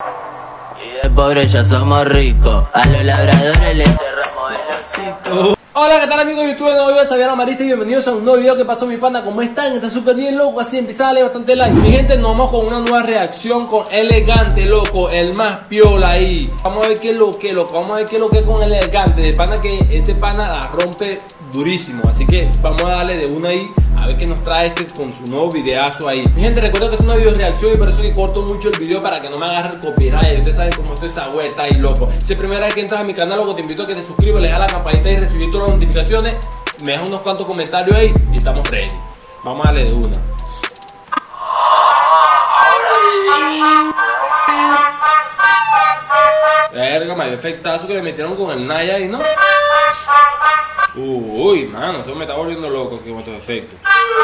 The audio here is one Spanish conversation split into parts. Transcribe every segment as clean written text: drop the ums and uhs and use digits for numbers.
Y de pobre ya somos ricos, a los labradores les cerramos el hocico. Hola, ¿qué tal amigos de YouTube? De nuevo yo soy Javier Amarista y bienvenidos a un nuevo video. ¿Qué pasó mi pana? ¿Cómo están? Están súper bien, loco, así empieza a darle bastante like. Mi gente, nos vamos con una nueva reacción con Elegante, loco, el más piola ahí. Vamos a ver qué es lo que, loco, vamos a ver qué es lo que con Elegante. De pana que este pana la rompe durísimo, así que vamos a darle de una ahí a ver qué nos trae este con su nuevo videazo ahí. Mi gente, recuerda que es una video reacción y por eso que corto mucho el video para que no me agarre el copyright. Ustedes saben cómo estoy esa vuelta ahí, loco. Si es primera vez que entras a mi canal, loco, te invito a que te suscribas, le das la campanita y recibir todas las notificaciones. Me dejas unos cuantos comentarios ahí y estamos ready. Vamos a darle de una. Verga, me dio efectazo que le metieron con el Naya ahí, ¿no? Uy, mano, esto me está volviendo loco aquí con estos efectos.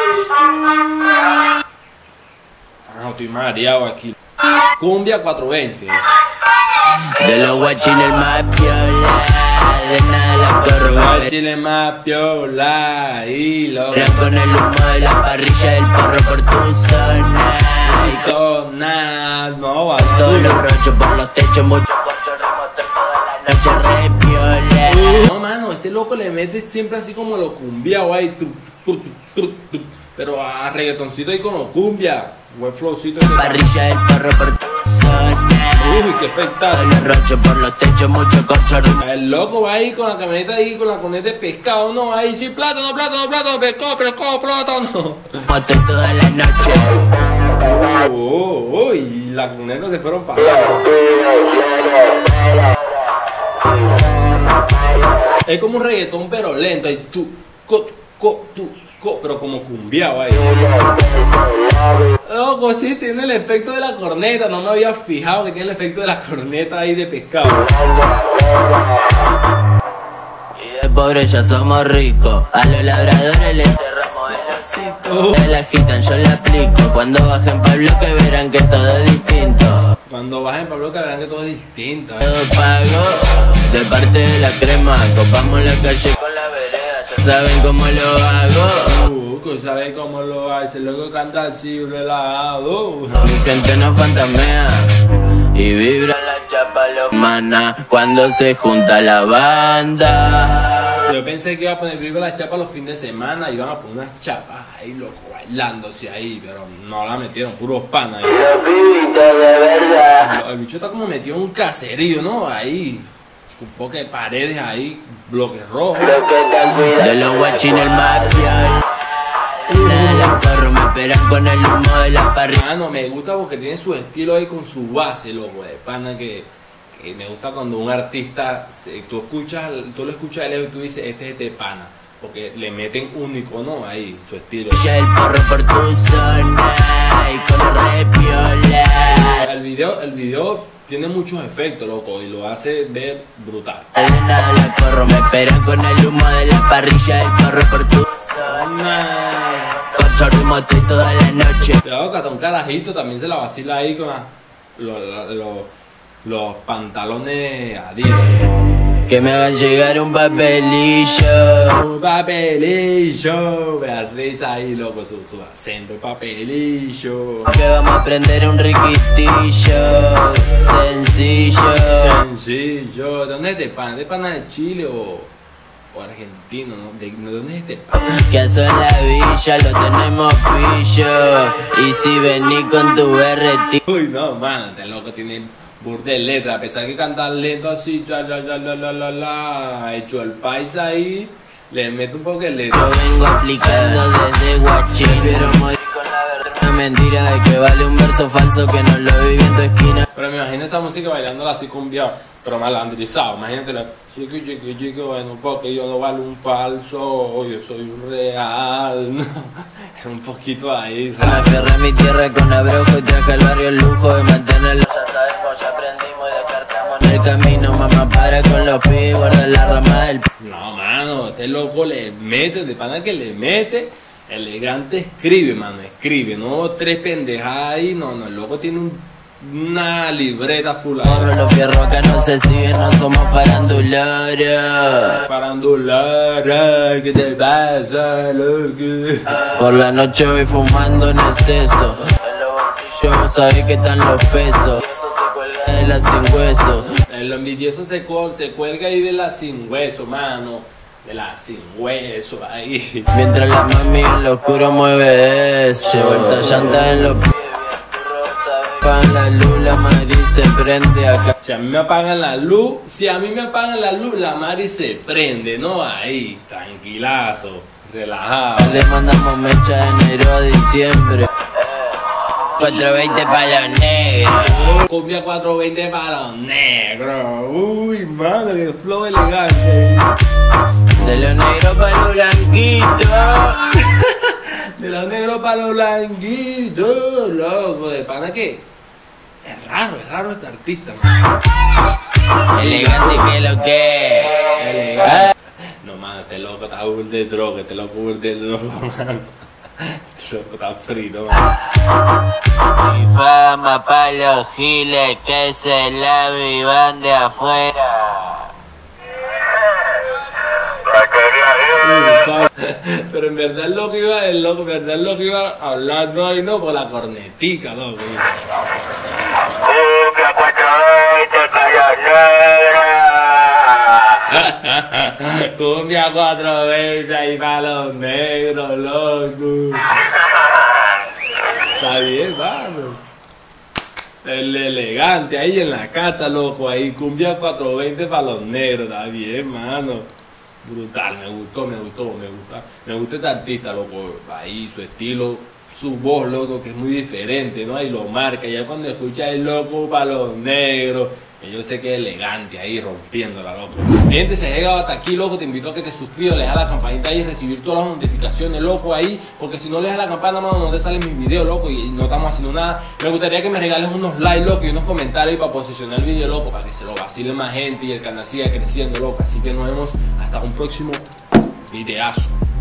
Ah, estoy mareado aquí. Cumbia 420. De los guachines el más piola, de nada la corro. Guachines más piola y loco. Con el humo de la parrilla del porro por tu zona. Zona, no va. Todos los rochos por los techos, mucho corcho, remoto toda la noche re piola. No, mano, este loco le mete siempre así como lo cumbiao ahí. Pero a reggaetoncito ahí con lo cumbia. Buen flowcito. Parrilla del porro por tu zona. Uy, qué efectazo. Todos los rochos por los techos, mucho corcho. El loco va ahí con la camioneta ahí, con la coneta de pescado, no, ahí sí, plátano, pescado, plátano. Moto toda la noche. Uy, la camioneta se fueron para allá. Es como un reggaetón pero lento, ahí pero como cumbiao ahí. Loco, sí, tiene el efecto de la corneta. No me había fijado que tiene el efecto de la corneta ahí de pescado. Y de pobre ya somos ricos, a los labradores les cerramos el hocico. Se la agitan, yo la aplico. Cuando bajen pa' bloque verán que todo es distinto. Cuando bajen pa' bloque verán que todo es distinto. Todo pago, de parte de la crema. Copamos la calle con la vereda, ya saben cómo lo hago. Que sabe cómo lo hace, luego canta así relajado. Mi gente no fantamea y vibra la chapa los maná cuando se junta la banda. Yo pensé que iba a poner vibra la chapa los fines de semana y iban a poner unas chapas ahí, loco, bailándose ahí, pero no la metieron, puros panas ahí. Los pibitos de verdad. El bicho está como metido en un caserío, ¿no? Ahí, un poco de paredes ahí, bloques rojos. De los guachines el más piola. La corro, me esperan con el humo de la parrilla. No, me gusta porque tiene su estilo ahí con su base, loco, de pana que me gusta cuando un artista, tú lo escuchas de lejos y tú dices, este es de pana, porque le meten un icono ahí, su estilo. El porro por tu zona y con re piola. El video tiene muchos efectos, loco, y lo hace ver brutal. De nada la corro, me esperan con el humo de la parrilla. El porro por tu zona. Corcho remoto y toda la noche. Cuidado que hasta un carajito también se la vacila ahí con los pantalones Adidas. Que me hagan llegar un papelillo. Un papelillo. Me da risa ahí, loco, su acento, papelillo. Que vamos a prender un riquitillo. Sencillo. Sencillo. ¿De dónde es este pan? ¿De pana de Chile o argentino? ¿No? ¿De dónde es este pan? Que eso en la villa lo tenemos pillo. Y si venís con tu berretí. Uy, no, mano, este loco tiene burda de letra. A pesar que canta lento así, hecho el paisa ahí, le mete un poco de letra. Yo vengo aplicando desde guachín. Prefiero morir con la verdad. Una mentira de que vale un verso falso que no lo viví en tu esquina. Pero me imagino esa música bailándola así cumbia, pero malandrizado. Imagínate la chiqui, bueno, porque yo no valgo un falso, yo soy un real. Es un poquito ahí. Me aferré a mi tierra con abrojo y traje al barrio el lujo de mantenerlo. Ya sabemos, ya aprendimos y descartamos en el camino. Mamá para con los pies, guarda la rama del. No, mano, este loco le mete, de pana que le mete. Elegante escribe, mano, escribe, no tres pendejadas ahí, no, el loco tiene una libreta full. Los fierros acá no se siguen, no somos farandulares. Farandulares, ¿qué te pasa, loco? Por la noche voy fumando en exceso. En los bolsillos sabés que están los pesos. la sin hueso. El envidioso se cuelga ahí de la sin hueso, mano. De la sin hueso ahí. Mientras la mami en lo oscuro mueve eso. Llevo el llanta en los pies. Apagan la luz, la Mari se prende acá. Si a mí me apagan la luz, la Mari se prende, ¿no? Ahí, tranquilazo, relajado. Le mandamos mecha de enero a diciembre. 420 para los negros. Cumbia 420 para los negros. Uy, mano, que flow elegante. De los negros para los blanquitos. De los negros para los blanquitos, loco. De pana que es raro este artista, man. Elegante que lo que. Elegante. No, mano, este loco está burda de droga, este loco burda de droga, mano. Este loco está frito, mano. Mi fama pa' los giles que se la vivan de afuera. Pero en verdad el loco iba hablando ahí, no, por la cornetica, loco. Cumbia 420 para los negros. Cumbia 420 ahí para los negros, loco. Está bien, vamos. El elegante ahí en la casa, loco, ahí. Cumbia 420 para los negros, está bien, mano. Brutal, me gusta este artista, loco, ahí su estilo, su voz, loco, que es muy diferente, ¿no? Ahí lo marca, ya cuando escuchas el loco para los negros, que yo sé que es elegante ahí rompiéndola, loco. Gente, se ha llegado hasta aquí, loco, te invito a que te suscribas, le das a la campanita ahí y recibir todas las notificaciones, loco, ahí, porque si no le das a la campana, mano, no te salen mis videos, loco, y no estamos haciendo nada. Me gustaría que me regales unos likes, loco, y unos comentarios para posicionar el video, loco, para que se lo vacile más gente y el canal siga creciendo, loco. Así que nos vemos hasta un próximo videazo.